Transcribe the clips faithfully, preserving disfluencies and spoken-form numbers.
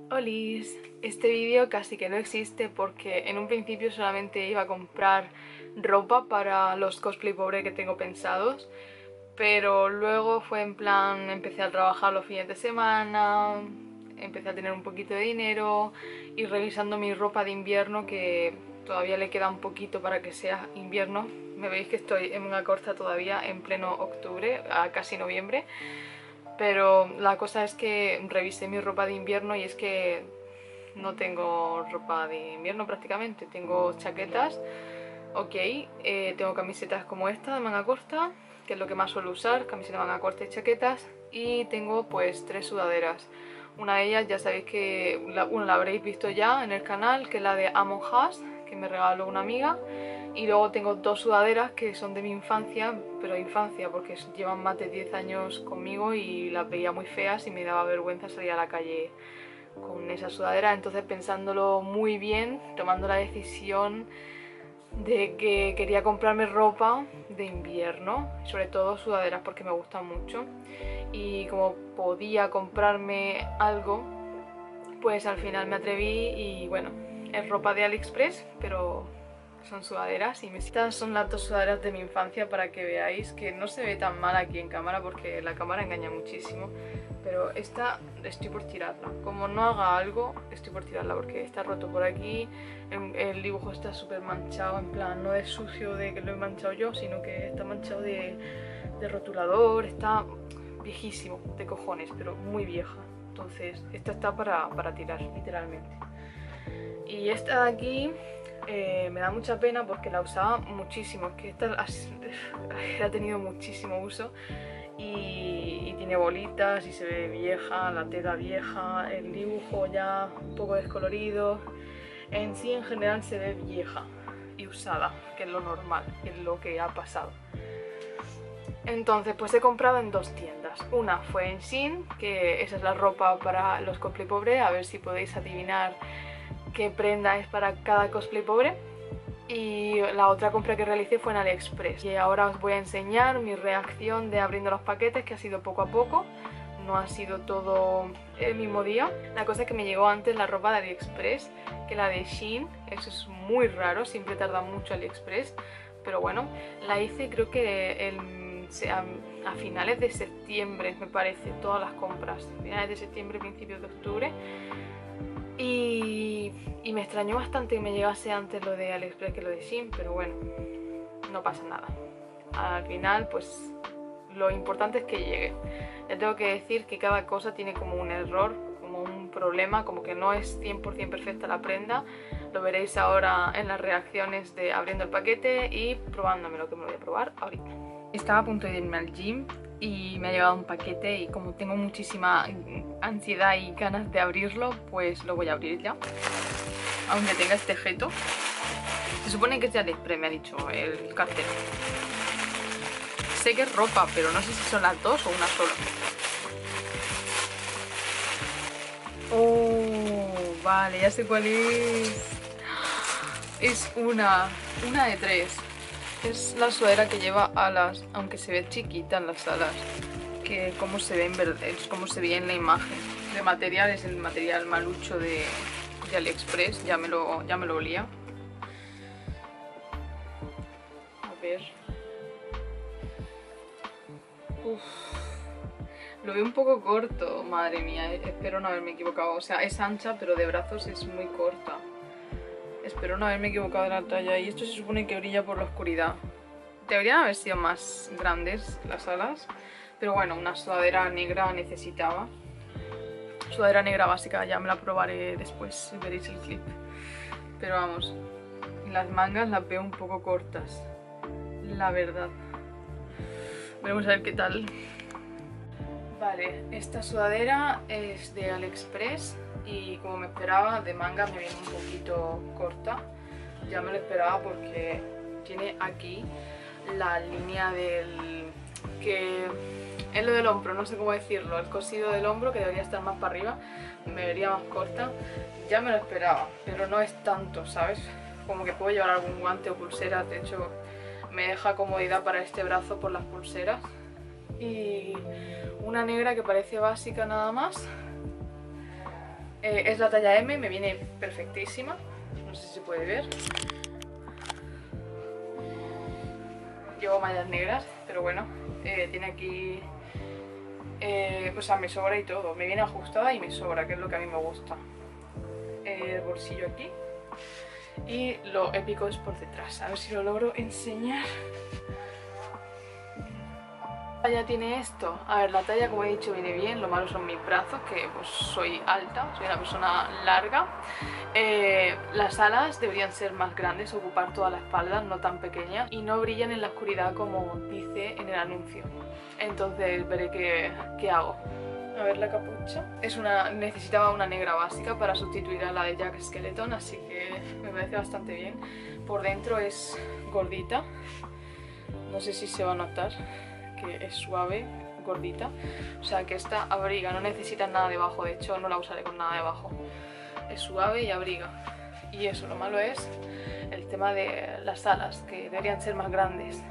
Olis, este vídeo casi que no existe porque en un principio solamente iba a comprar ropa para los cosplay pobre que tengo pensados, pero luego fue en plan, empecé a trabajar los fines de semana, empecé a tener un poquito de dinero y revisando mi ropa de invierno, que todavía le queda un poquito para que sea invierno. Me veis que estoy en manga corta todavía en pleno octubre, a casi noviembre. Pero la cosa es que revisé mi ropa de invierno y es que no tengo ropa de invierno prácticamente. Tengo chaquetas, ok, eh, tengo camisetas como esta de manga corta, que es lo que más suelo usar, camiseta de manga corta y chaquetas. Y tengo pues tres sudaderas. Una de ellas ya sabéis que la, una la habréis visto ya en el canal, que es la de Among Us, que me regaló una amiga. Y luego tengo dos sudaderas que son de mi infancia, pero de infancia porque llevan más de diez años conmigo y las veía muy feas y me daba vergüenza salir a la calle con esa sudadera. Entonces, pensándolo muy bien, tomando la decisión de que quería comprarme ropa de invierno, sobre todo sudaderas porque me gustan mucho, y como podía comprarme algo, pues al final me atreví y bueno, es ropa de AliExpress, pero son sudaderas. Y estas son las dos sudaderas de mi infancia, para que veáis que no se ve tan mal aquí en cámara porque la cámara engaña muchísimo. Pero esta estoy por tirarla, como no haga algo estoy por tirarla porque está roto por aquí, el, el dibujo está súper manchado, en plan no es sucio de que lo he manchado yo, sino que está manchado de, de rotulador, está viejísimo de cojones, pero muy vieja. Entonces esta está para, para tirar, literalmente. Y esta de aquí eh, me da mucha pena porque la usaba muchísimo, es que esta ha tenido muchísimo uso. Y, y tiene bolitas y se ve vieja, la tela vieja, el dibujo ya un poco descolorido. En sí, en general, se ve vieja y usada, que es lo normal, que es lo que ha pasado. Entonces, pues he comprado en dos tiendas. Una fue en Shein, que esa es la ropa para los cosplay pobre, a ver si podéis adivinar qué prenda es para cada cosplay pobre. Y la otra compra que realicé fue en AliExpress. Y ahora os voy a enseñar mi reacción de abriendo los paquetes, que ha sido poco a poco. No ha sido todo el mismo día. La cosa es que me llegó antes la ropa de AliExpress que la de Shein. Eso es muy raro, siempre tarda mucho AliExpress. Pero bueno, la hice creo que el, a, a finales de septiembre, me parece, todas las compras. Finales de septiembre, principios de octubre. Y, y me extrañó bastante que me llegase antes lo de AliExpress que lo de Shein, pero bueno, no pasa nada. Al final, pues lo importante es que llegue. Ya tengo que decir que cada cosa tiene como un error, como un problema, como que no es cien por cien perfecta la prenda. Lo veréis ahora en las reacciones de abriendo el paquete y probándome, lo que me voy a probar ahorita. Estaba a punto de irme al gym y me ha llegado un paquete y como tengo muchísima ansiedad y ganas de abrirlo, pues lo voy a abrir ya. Aunque tenga este objeto. Se supone que es de AliExpress, me ha dicho el cartero. Sé que es ropa, pero no sé si son las dos o una sola. Oh, vale, ya sé cuál es. Es una, una de tres. Es la sudadera que lleva alas, aunque se ve chiquita en las alas, que como se ve en verdad, es como se ve en la imagen. De material es el material malucho de, de AliExpress, ya me lo, ya me lo olía. A ver. Uf. Lo veo un poco corto, madre mía, espero no haberme equivocado. O sea, es ancha, pero de brazos es muy corta. Espero no haberme equivocado de la talla. Y esto se supone que brilla por la oscuridad. Deberían haber sido más grandes las alas, pero bueno, una sudadera negra necesitaba. Sudadera negra básica, ya me la probaré después, veréis el clip. Pero vamos, las mangas las veo un poco cortas, la verdad. Vamos a ver qué tal. Vale, esta sudadera es de AliExpress y como me esperaba, de manga me viene un poquito corta. Ya me lo esperaba porque tiene aquí la línea del... que es lo del hombro, no sé cómo decirlo, el cosido del hombro, que debería estar más para arriba, me vería más corta. Ya me lo esperaba, pero no es tanto, ¿sabes? Como que puedo llevar algún guante o pulsera, de hecho me deja comodidad para este brazo por las pulseras. Y una negra que parece básica nada más, Eh, es la talla eme, me viene perfectísima. No sé si se puede ver. Llevo mallas negras, pero bueno, eh, tiene aquí... Eh, o sea, me sobra y todo. Me viene ajustada y me sobra, que es lo que a mí me gusta. Eh, el bolsillo aquí. Y lo épico es por detrás. A ver si lo logro enseñar. Ya tiene esto. A ver, la talla, como he dicho, viene bien. Lo malo son mis brazos, que pues soy alta, soy una persona larga. Eh, las alas deberían ser más grandes, ocupar toda la espalda, no tan pequeñas, y no brillan en la oscuridad como dice en el anuncio. Entonces veré qué, qué hago. A ver la capucha. Es una, necesitaba una negra básica para sustituir a la de Jack Skellington, así que me parece bastante bien. Por dentro es gordita. No sé si se va a notar que es suave, gordita. O sea que esta abriga, no necesita nada debajo, de hecho no la usaré con nada debajo. Es suave y abriga. Y eso, lo malo es el tema de las alas, que deberían ser más grandes.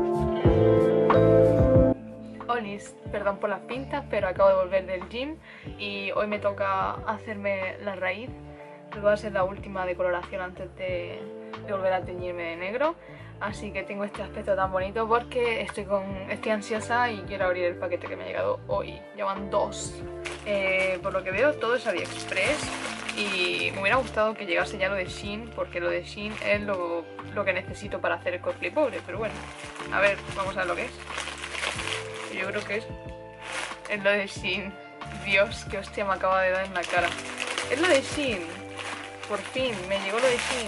Olis, perdón por las pintas, pero acabo de volver del gym y hoy me toca hacerme la raíz. Va a ser la última decoloración antes de, de volver a teñirme de negro. Así que tengo este aspecto tan bonito porque estoy, con, estoy ansiosa y quiero abrir el paquete que me ha llegado hoy. Llevan dos. Eh, por lo que veo todo es AliExpress y me hubiera gustado que llegase ya lo de Shein, porque lo de Shein es lo, lo que necesito para hacer el cosplay pobre. Pero bueno, a ver, vamos a ver lo que es. Yo creo que es, es lo de Shein. Dios, qué hostia me acaba de dar en la cara. Es lo de Shein. Por fin, me llegó lo de Shein.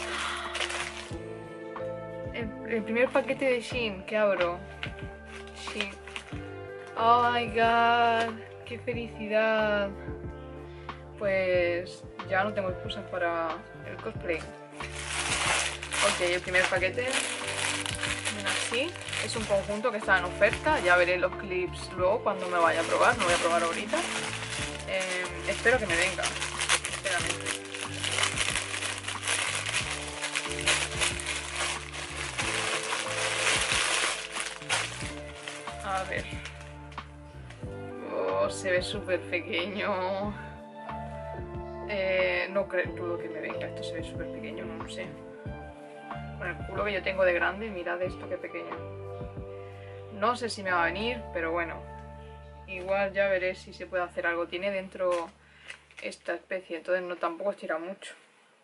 El, el primer paquete de Shein que abro. Shein. Oh my god, qué felicidad. Pues ya no tengo excusas para el cosplay. Ok, el primer paquete. Ven así. Es un conjunto que está en oferta. Ya veré los clips luego cuando me vaya a probar. No voy a probar ahorita. Eh, espero que me venga, sinceramente. A ver. Oh, se ve súper pequeño. Eh, no creo, dudo que me venga. Esto se ve súper pequeño, no lo sé. Con el culo que yo tengo de grande, mirad esto qué pequeño. No sé si me va a venir, pero bueno. Igual ya veré si se puede hacer algo. Tiene dentro esta especie, entonces no tampoco estira mucho.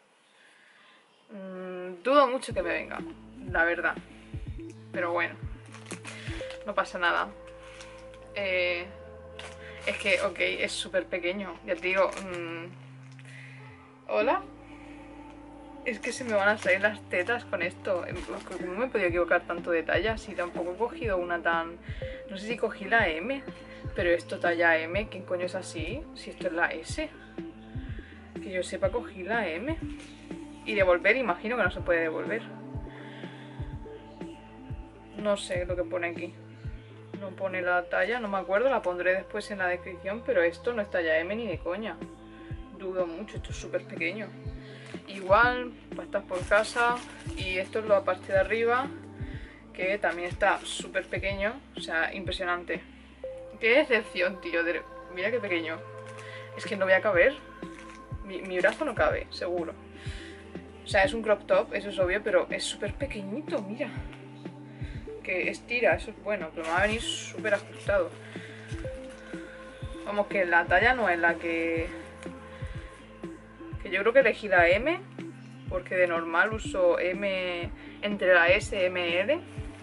Mm, dudo mucho que me venga, la verdad. Pero bueno, no pasa nada. Eh, es que, ok, es súper pequeño. Ya te digo... Mmm, ¿hola? Es que se me van a salir las tetas con esto. ¿Cómo me he podido equivocar tanto de talla? Si tampoco he cogido una tan... No sé si cogí la eme, pero esto talla eme. ¿Quién coño es así? Si esto es la ese. Que yo sepa, cogí la eme. Y devolver, imagino que no se puede devolver. No sé lo que pone aquí. No pone la talla, no me acuerdo. La pondré después en la descripción, pero esto no es talla eme ni de coña. Dudo mucho, esto es súper pequeño. Igual, para estar por casa. Y esto es la parte de arriba, que también está súper pequeño. O sea, impresionante. Qué decepción, tío. De... Mira qué pequeño. Es que no voy a caber. Mi, mi brazo no cabe, seguro. O sea, es un crop top, eso es obvio, pero es súper pequeñito, mira. Que estira, eso es bueno, pero me va a venir súper ajustado. Vamos, que la talla no es la que... Que yo creo que elegí la eme, porque de normal uso eme entre la ese y eme ele.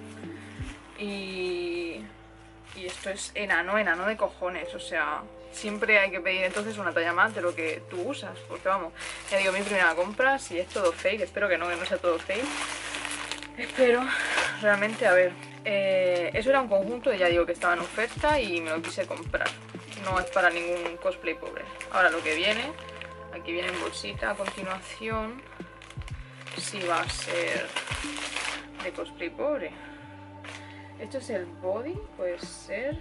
Y... Y esto es enano, enano de cojones, o sea... Siempre hay que pedir entonces una talla más de lo que tú usas, porque vamos, ya digo, mi primera compra, si es todo fake, espero que no, que no sea todo fake. Espero, realmente, a ver, eh, eso era un conjunto, ya digo que estaba en oferta y me lo quise comprar. No es para ningún cosplay pobre. Ahora lo que viene, aquí viene en bolsita a continuación, si va a ser de cosplay pobre. Esto es el body, puede ser...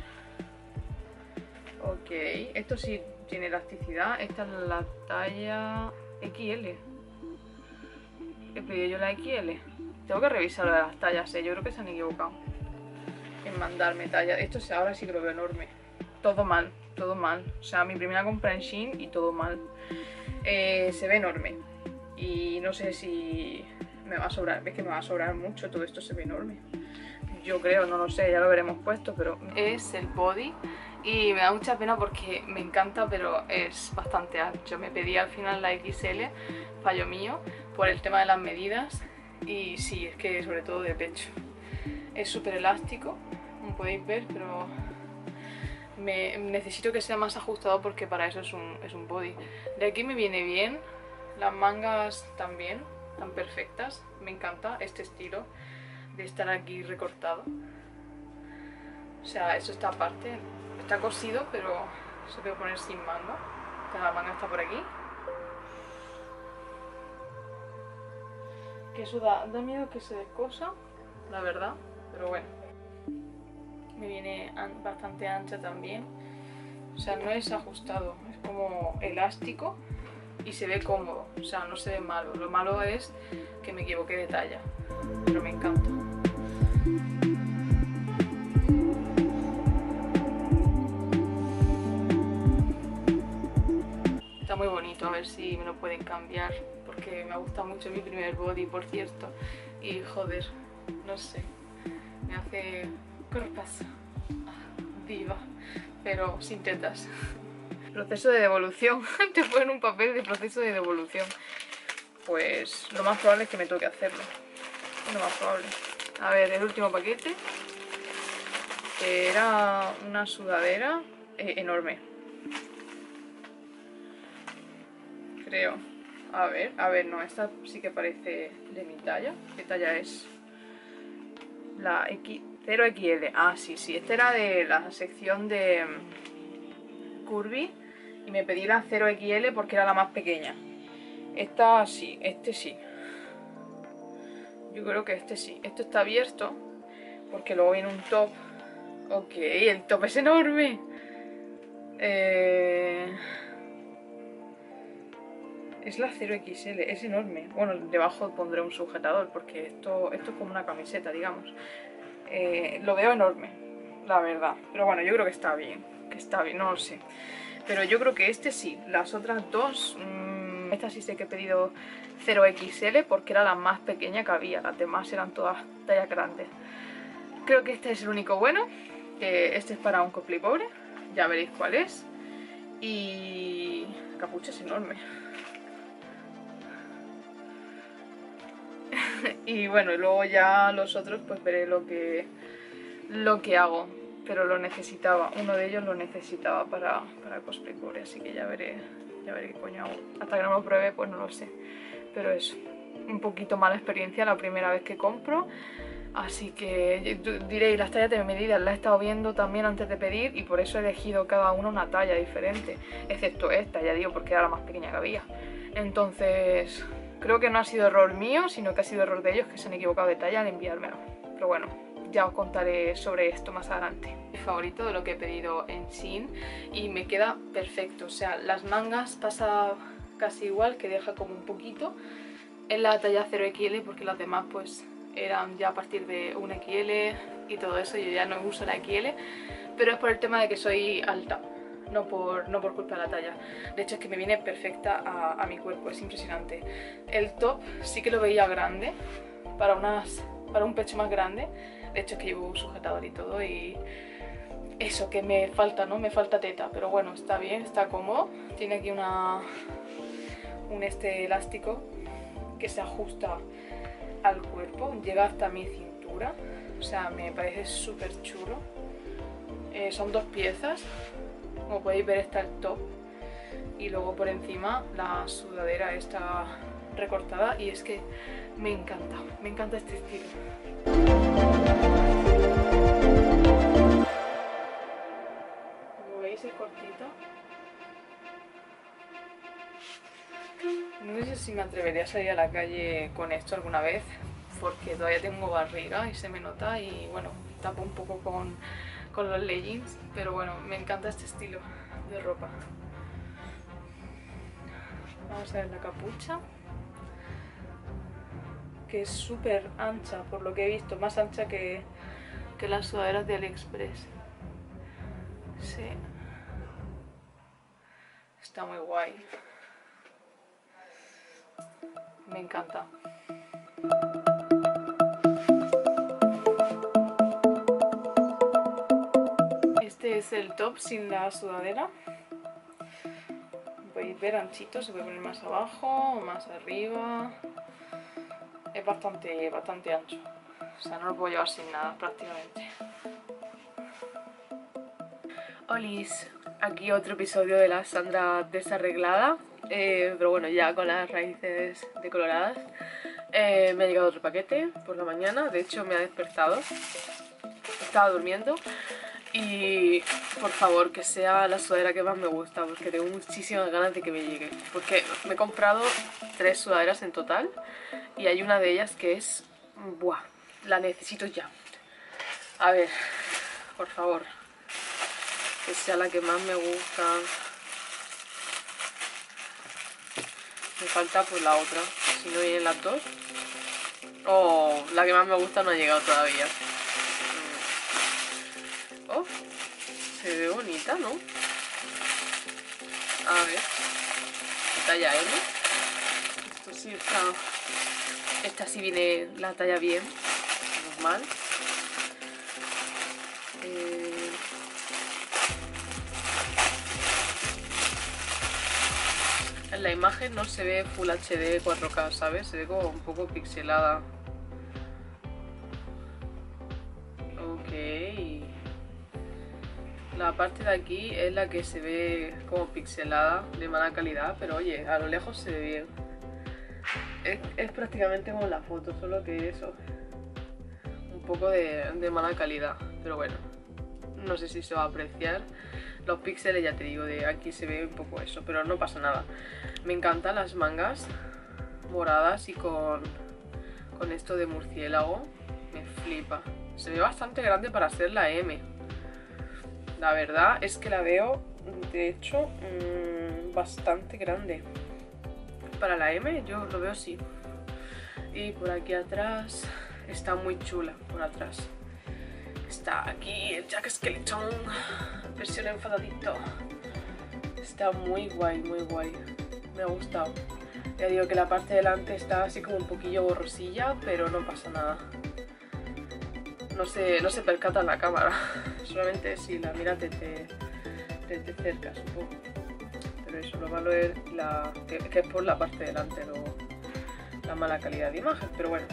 Ok, esto sí tiene elasticidad. Esta es la talla equis ele. He pedido yo la equis ele. Tengo que revisar lo de las tallas, ¿eh? Yo creo que se han equivocado en mandarme tallas. Esto ahora sí que lo veo enorme. Todo mal. todo mal. O sea, mi primera compra en Shein y todo mal. Eh, se ve enorme. Y no sé si me va a sobrar. Ves que me va a sobrar mucho, todo esto se ve enorme. Yo creo, no lo sé, ya lo veremos puesto, pero... Es el body y me da mucha pena porque me encanta, pero es bastante ancho. Me pedí al final la equis ele, fallo mío, por el tema de las medidas. Y sí, es que sobre todo de pecho. Es súper elástico, como podéis ver, pero me, necesito que sea más ajustado porque para eso es un, es un body. De aquí me viene bien, las mangas también, están perfectas. Me encanta este estilo de estar aquí recortado. O sea, eso está aparte, está cosido, pero se puede poner sin manga. La manga está por aquí. Que eso da, da miedo que se descosa, la verdad, pero bueno. Me viene an bastante ancha también. O sea, no es ajustado, es como elástico y se ve cómodo. O sea, no se ve malo. Lo malo es que me equivoqué de talla, pero me encanta. Está muy bonito, a ver si me lo pueden cambiar, porque me gusta mucho mi primer body, por cierto. Y joder, no sé, me hace cuerpazo, diva, pero sin tetas. Proceso de devolución. Te ponen un papel de proceso de devolución. Pues lo más probable es que me toque hacerlo. Lo más probable. A ver, el último paquete. Que era una sudadera eh, enorme. Creo. A ver, a ver, no, esta sí que parece de mi talla. ¿Qué talla es? La X, cero equis ele. Ah, sí, sí. Esta era de la sección de Curvy. Y me pedí la cero equis ele porque era la más pequeña. Esta sí, este sí. Yo creo que este sí. Esto está abierto porque luego viene un top. Ok, el top es enorme. Eh... Es la cero equis ele, es enorme. Bueno, debajo pondré un sujetador porque esto, esto es como una camiseta, digamos. Eh, lo veo enorme, la verdad. Pero bueno, yo creo que está bien. Que está bien, no lo sé. Pero yo creo que este sí. Las otras dos... Mmm, esta sí sé que he pedido cero equis ele porque era la más pequeña que había. Las demás eran todas tallas grandes. Creo que este es el único bueno. Que este es para un cosplay pobre. Ya veréis cuál es. Y... la capucha es enorme. Y bueno, y luego ya los otros pues veré lo que, lo que hago. Pero lo necesitaba, uno de ellos lo necesitaba para, para cosplay pobre, así que ya veré, ya veré qué coño hago. Hasta que no lo pruebe pues no lo sé. Pero eso, un poquito mala experiencia la primera vez que compro. Así que diréis, las tallas de medidas las he estado viendo también antes de pedir y por eso he elegido cada uno una talla diferente. Excepto esta, ya digo, porque era la más pequeña que había. Entonces... creo que no ha sido error mío, sino que ha sido error de ellos que se han equivocado de talla al enviármelo. Pero bueno, ya os contaré sobre esto más adelante. Mi favorito de lo que he pedido en Shein y me queda perfecto. O sea, las mangas pasa casi igual, que deja como un poquito. En la talla cero equis ele porque las demás pues eran ya a partir de un equis ele y todo eso. Yo ya no uso la equis ele, pero es por el tema de que soy alta. No por, no por culpa de la talla. De hecho es que me viene perfecta a, a mi cuerpo, es impresionante. El top sí que lo veía grande, para, unas, para un pecho más grande. De hecho es que llevo un sujetador y todo y eso que me falta, ¿no? Me falta teta, pero bueno, está bien, está cómodo. Tiene aquí una, un este elástico que se ajusta al cuerpo, llega hasta mi cintura. O sea, me parece súper chulo. Eh, son dos piezas. Como podéis ver está el top y luego por encima la sudadera está recortada y es que me encanta, me encanta este estilo. Como veis es cortito. No sé si me atrevería a salir a la calle con esto alguna vez porque todavía tengo barriga y se me nota y bueno, tapo un poco con... con los leggings, pero bueno, me encanta este estilo de ropa. Vamos a ver la capucha, que es súper ancha, por lo que he visto, más ancha que, que las sudaderas de AliExpress. Sí. Está muy guay. Me encanta. Este es el top sin la sudadera. Podéis ver anchito, se puede poner más abajo, más arriba. Es bastante, bastante ancho. O sea, no lo puedo llevar sin nada prácticamente. Olis, aquí otro episodio de la Sandra desarreglada. Eh, pero bueno, ya con las raíces decoloradas. Eh, me ha llegado otro paquete por la mañana. De hecho, me ha despertado. Estaba durmiendo. Y por favor, que sea la sudadera que más me gusta, porque tengo muchísimas ganas de que me llegue. Porque me he comprado tres sudaderas en total y hay una de ellas que es... ¡buah! La necesito ya. A ver, por favor, que sea la que más me gusta. Me falta pues la otra, si no vienen las dos. Oh, la que más me gusta no ha llegado todavía. Oh, se ve bonita, ¿no? A ver, talla M. Esto sí está... Esta sí viene la talla bien, normal. Eh... En la imagen no se ve Full H D cuatro K, ¿sabes? Se ve como un poco pixelada. Ok. La parte de aquí es la que se ve como pixelada, de mala calidad, pero oye, a lo lejos se ve bien. Es, es prácticamente como la foto, solo que eso, un poco de, de mala calidad, pero bueno, no sé si se va a apreciar. Los píxeles, ya te digo, de aquí se ve un poco eso, pero no pasa nada. Me encantan las mangas moradas y con, con esto de murciélago, me flipa. Se ve bastante grande para ser la M. La verdad es que la veo, de hecho, mmm, bastante grande. Para la M yo lo veo así. Y por aquí atrás está muy chula, por atrás. Está aquí el Jack Skellington, versión enfadadito. Está muy guay, muy guay. Me ha gustado. Ya digo que la parte de delante está así como un poquillo borrosilla, pero no pasa nada. No se, no se percata en la cámara. Solamente si la miras desde, desde cerca, supongo. Pero eso, lo malo es la, que, que es por la parte de delante, lo, la mala calidad de imagen. Pero bueno,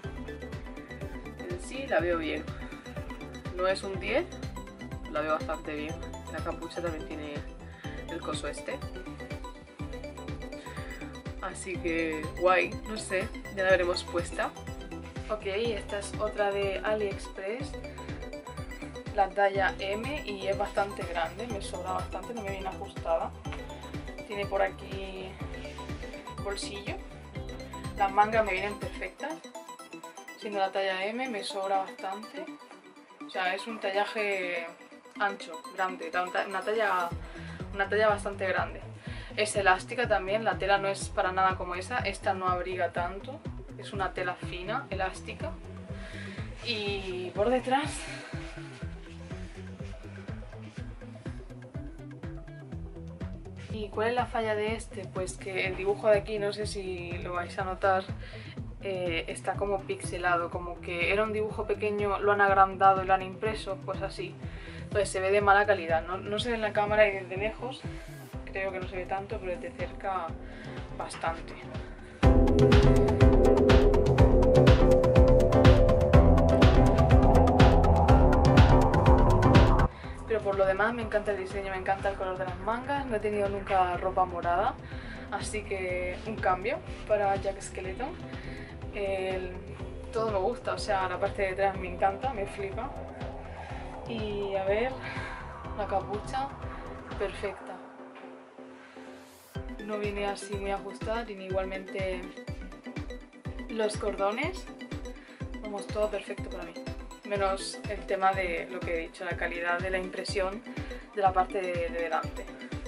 en sí la veo bien. No es un diez, la veo bastante bien. La capucha también tiene el coso este. Así que guay, no sé, ya la veremos puesta. Ok, esta es otra de AliExpress, la talla M, y es bastante grande, me sobra bastante, no me viene ajustada. Tiene por aquí bolsillo, las mangas me vienen perfectas, siendo la talla M me sobra bastante. O sea, es un tallaje ancho, grande, una talla, una talla bastante grande. Es elástica también, la tela no es para nada como esa, esta no abriga tanto. Es una tela fina, elástica. Y por detrás ¿y cuál es la falla de este? Pues que el dibujo de aquí, no sé si lo vais a notar, eh, está como pixelado, como que era un dibujo pequeño, lo han agrandado y lo han impreso, pues así. Entonces se ve de mala calidad, no, no se ve en la cámara y desde lejos, creo que no se ve tanto, pero desde cerca bastante. Pero por lo demás me encanta el diseño, me encanta el color de las mangas, no he tenido nunca ropa morada, así que un cambio para Jack Skellington. El, todo me gusta, o sea, la parte de detrás me encanta, me flipa. Y a ver, la capucha, perfecta. No viene así muy ajustada, tiene igualmente los cordones, vamos, todo perfecto para mí. Menos el tema de lo que he dicho, la calidad de la impresión de la parte de, de delante.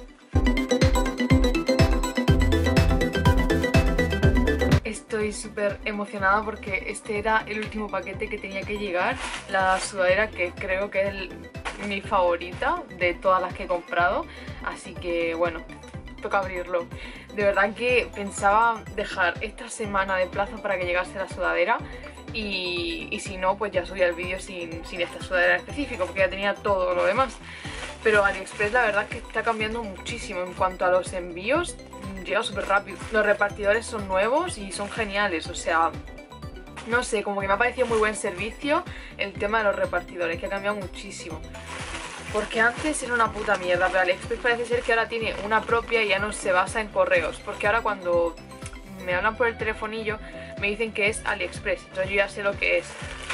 Estoy súper emocionada porque este era el último paquete que tenía que llegar, la sudadera que creo que es el, mi favorita de todas las que he comprado, así que bueno, toca abrirlo. De verdad que pensaba dejar esta semana de plazo para que llegase la sudadera y, y si no, pues ya subía el vídeo sin, sin esta sudadera en específico, porque ya tenía todo lo demás. Pero AliExpress la verdad es que está cambiando muchísimo en cuanto a los envíos, llega súper rápido. Los repartidores son nuevos y son geniales, o sea, no sé, como que me ha parecido muy buen servicio el tema de los repartidores, que ha cambiado muchísimo. Porque antes era una puta mierda, pero AliExpress parece ser que ahora tiene una propia y ya no se basa en correos. Porque ahora cuando me hablan por el telefonillo me dicen que es AliExpress, entonces yo ya sé lo que es.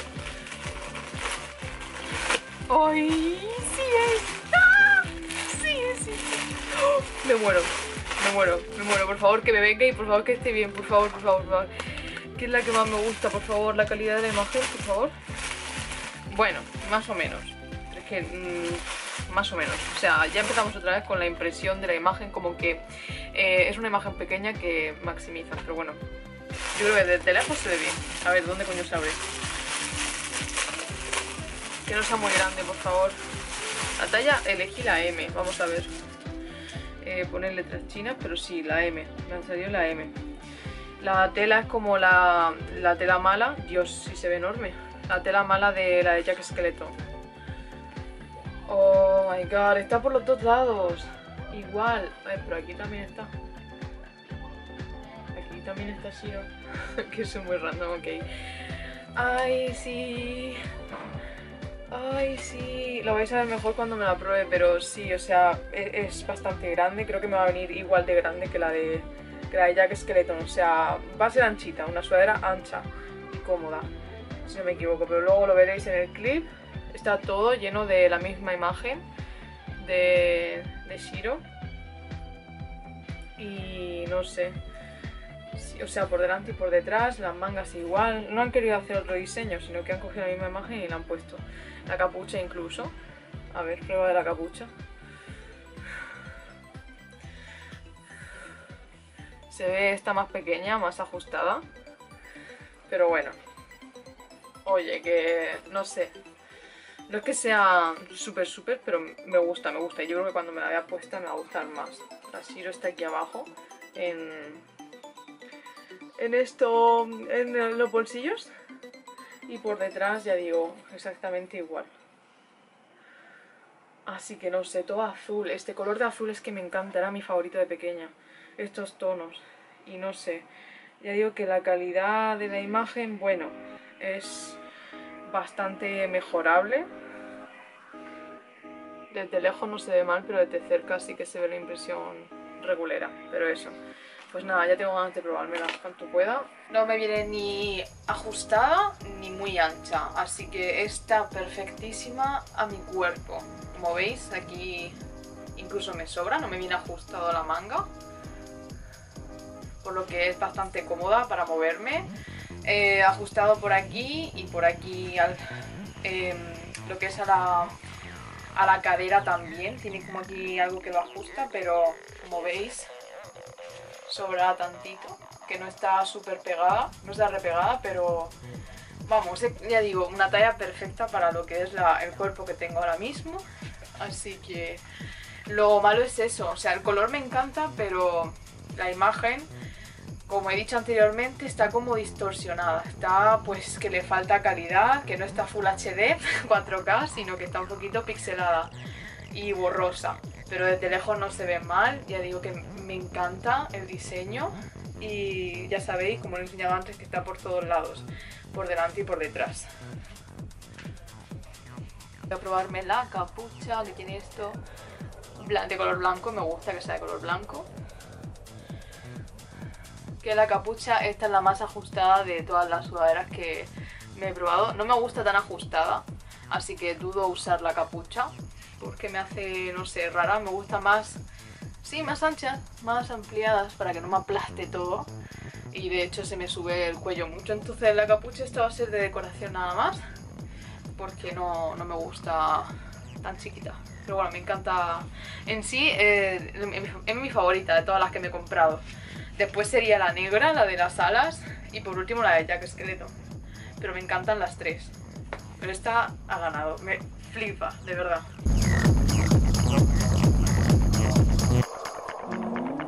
¡Ay! ¡Sí es! ¡Ah! ¡Sí es! Sí, sí. ¡Oh! Me muero, me muero, me muero. Por favor que me venga y por favor que esté bien, por favor, por favor, por favor. ¿Qué es la que más me gusta, por favor? La calidad de la imagen, por favor. Bueno, más o menos. Es que... Mmm, más o menos. O sea, ya empezamos otra vez con la impresión de la imagen, como que eh, es una imagen pequeña que maximiza. Pero bueno, yo creo que desde lejos se ve bien. A ver, ¿dónde coño se abre? Que no sea muy grande, por favor. La talla, elegí la M. Vamos a ver. Eh, poner letras chinas, pero sí, la M. Me ha salido la M. La tela es como la, la tela mala. Dios, sí se ve enorme. La tela mala de la de Jack Skeleton. Oh my god, está por los dos lados. Igual. Ay, pero aquí también está. Aquí también está Shiro. Que es muy random, ok. Ay, sí. Ay, sí. Lo vais a ver mejor cuando me la pruebe, pero sí, o sea, es, es bastante grande. Creo que me va a venir igual de grande que la de, que la de Jack Skeleton. O sea, va a ser anchita, una sudadera ancha y cómoda, si no me equivoco. Pero luego lo veréis en el clip. Está todo lleno de la misma imagen de, de Shiro. Y no sé. Sí, o sea, por delante y por detrás, las mangas igual. No han querido hacer otro diseño, sino que han cogido la misma imagen y la han puesto. La capucha incluso. A ver, prueba de la capucha. Se ve esta más pequeña, más ajustada. Pero bueno. Oye, que no sé. No es que sea súper súper, pero me gusta, me gusta. Y yo creo que cuando me la vea puesta me va a gustar más. La Shiro está aquí abajo, en, en esto, en los bolsillos. Y por detrás, ya digo, exactamente igual. Así que no sé, todo azul. Este color de azul es que me encanta, era mi favorito de pequeña. Estos tonos. Y no sé, ya digo que la calidad de la imagen, bueno, es bastante mejorable. Desde lejos no se ve mal, pero desde cerca sí que se ve la impresión regulera. Pero eso, pues nada, ya tengo ganas de probármela cuanto pueda. No me viene ni ajustada ni muy ancha, así que está perfectísima a mi cuerpo. Como veis, aquí incluso me sobra, no me viene ajustado la manga, por lo que es bastante cómoda para moverme. Eh, ajustado por aquí y por aquí al, eh, lo que es a la, a la cadera también. Tiene como aquí algo que lo ajusta, pero como veis sobra tantito, que no está súper pegada, no está repegada, pero vamos, ya digo, una talla perfecta para lo que es la, el cuerpo que tengo ahora mismo. Así que lo malo es eso, o sea, el color me encanta, pero la imagen, como he dicho anteriormente, está como distorsionada. Está pues que le falta calidad, que no está Full H D cuatro K, sino que está un poquito pixelada y borrosa. Pero desde lejos no se ve mal, ya digo que me encanta el diseño. Y ya sabéis, como lo he enseñado antes, que está por todos lados, por delante y por detrás. Voy a probarme la capucha, que tiene esto de color blanco, me gusta que sea de color blanco. Que la capucha, esta es la más ajustada de todas las sudaderas que me he probado. No me gusta tan ajustada, así que dudo usar la capucha, porque me hace, no sé, rara. Me gusta más, sí, más anchas, más ampliadas, para que no me aplaste todo. Y de hecho se me sube el cuello mucho, entonces la capucha esta va a ser de decoración nada más, porque no, no me gusta tan chiquita. Pero bueno, me encanta. En sí, eh, es mi favorita de todas las que me he comprado. Después sería la negra, la de las alas, y por último la de Jack Skeleton. Pero me encantan las tres. Pero esta ha ganado, me flipa, de verdad.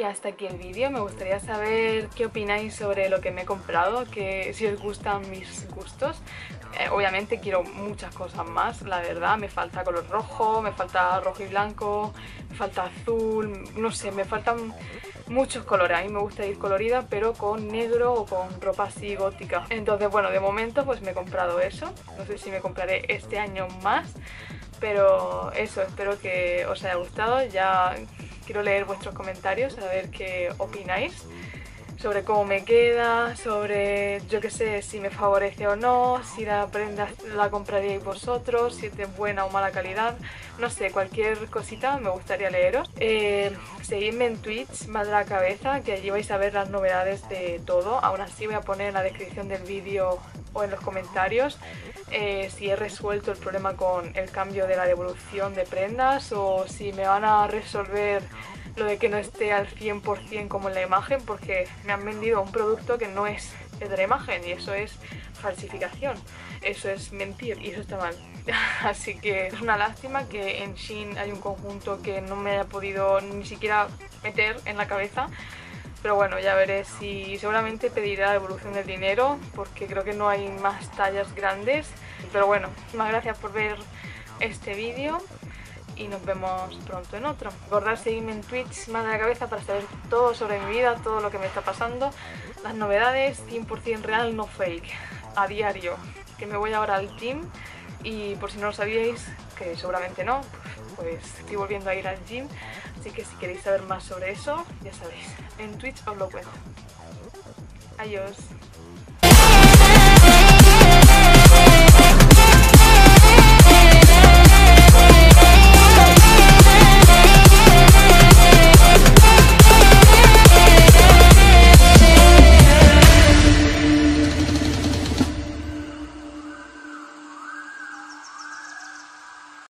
hasta aquí el vídeo. Me gustaría saber qué opináis sobre lo que me he comprado, que si os gustan mis gustos. Eh, obviamente quiero muchas cosas más, la verdad. Me falta color rojo, me falta rojo y blanco, me falta azul, no sé, me faltan muchos colores. A mí me gusta ir colorida, pero con negro o con ropa así gótica. Entonces, bueno, de momento pues me he comprado eso. No sé si me compraré este año más, pero eso, espero que os haya gustado. Ya quiero leer vuestros comentarios, a ver qué opináis sobre cómo me queda, sobre, yo qué sé, si me favorece o no, si la prenda la compraríais vosotros, si es de buena o mala calidad, no sé, cualquier cosita me gustaría leeros. Eh, seguidme en Twitch, Mal de la Cabeza, que allí vais a ver las novedades de todo. Aún así voy a poner en la descripción del vídeo o en los comentarios eh, si he resuelto el problema con el cambio de la devolución de prendas, o si me van a resolver lo de que no esté al cien por cien como en la imagen, porque me han vendido un producto que no es de la imagen y eso es falsificación, eso es mentir y eso está mal. Así que es una lástima que en Shein hay un conjunto que no me haya podido ni siquiera meter en la cabeza. Pero bueno, ya veré si seguramente pediré la devolución del dinero, porque creo que no hay más tallas grandes. Pero bueno, muchas gracias por ver este vídeo y nos vemos pronto en otro. Recordad seguirme en Twitch, Mal de la Cabeza, para saber todo sobre mi vida, todo lo que me está pasando, las novedades, cien por cien real, no fake, a diario. Que me voy ahora al gym y por si no lo sabíais, que seguramente no, pues estoy volviendo a ir al gym, así que si queréis saber más sobre eso, ya sabéis, en Twitch os lo cuento. Adiós.